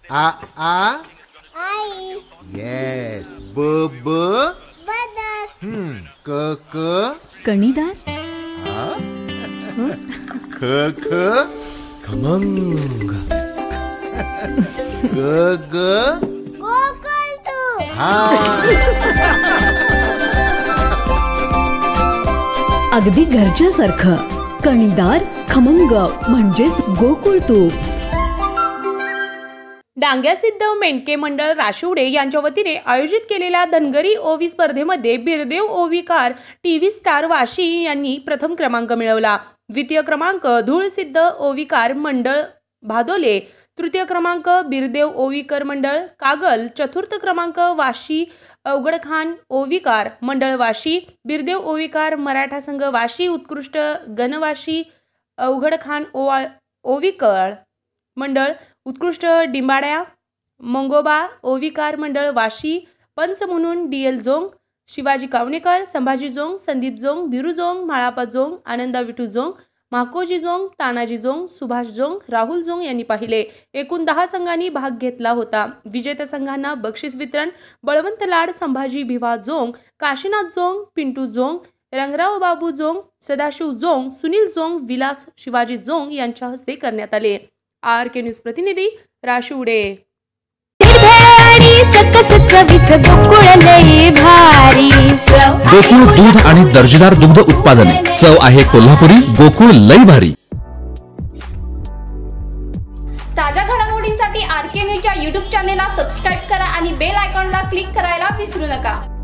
आ आई. Yes. ब ब बदक. क क कणीदार. ख ख खमंग. ग ग गोकुळतू. हा. अगदी घरच्यासारखं. कणीदार खमंग म्हणजेच गोकुळ तूप. डांग्यासिद्ध मेंढके मंडळ राशिवडे यांच्या वतीने आयोजित केलेल्या धनगरी ओवी स्पर्धेमध्ये बिरदेव ओवीकार टीव्ही स्टार वाशी यांनी प्रथम क्रमांक मिळवला. द्वितीय क्रमांक धूळसिद्ध ओवीकार मंडळ भादोले, तृतीय क्रमांक बिरदेव ओवीकर मंडळ कागल, चतुर्थ क्रमांक वाशी अवघडखान ओवीकार मंडळ वाशी, बिरदेव ओवीकार मराठा संघ वाशी, उत्कृष्ट गणवाशी अवघडखान ओवीकर मंडळ, उत्कृष्ट डिंबाड्या मंगोबा ओवीकार मंडळ वाशी, पंच म्हणून DL जोंग, शिवाजी कावणेकर, संभाजी जोंग, संदीप जोंग, बिरू जोंग, माळापा जोंग, आनंदा विठू जोंग, महाकोजी जोंग, तानाजी जोंग, सुभाष जोंग, राहुल जोंग यांनी पाहिले. एकूण 10 संघांनी भाग घेतला होता. विजेत्या संघांना बक्षीस वितरण बळवंत लाड, संभाजी भिवा जोंग, काशीनाथ जोंग, पिंटू जोंग, रंगराव बाबू जोंग, सदाशिव जोंग, सुनील जोंग, विलास शिवाजी जोंग यांच्या हस्ते करण्यात आले. RK न्यूज प्रतिनिधी राशिवडे. गोकुळ दूध आणि दर्जेदार दुग्ध उत्पादने. चव आहे कोल्हापुरी. गोकुळ लई भारी. ताज्या घडामोडींसाठी RK न्यूजच्या YouTube चॅनेलला सबस्क्राईब करा आणि बेल आयकॉनला क्लिक करायला विसरू नका.